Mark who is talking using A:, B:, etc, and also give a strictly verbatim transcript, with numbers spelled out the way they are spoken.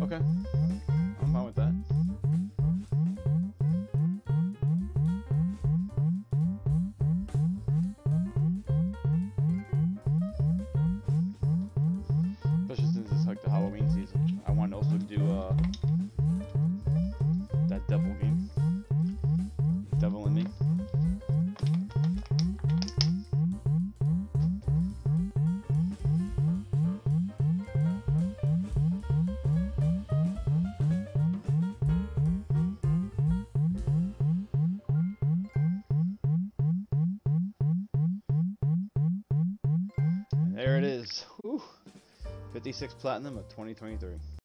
A: Okay. I'm fine with that. Especially since it's like the Halloween season. I want to also do uh, that devil game. Devil in Me. And there it is. Whew. fifty-six platinum of twenty twenty-three.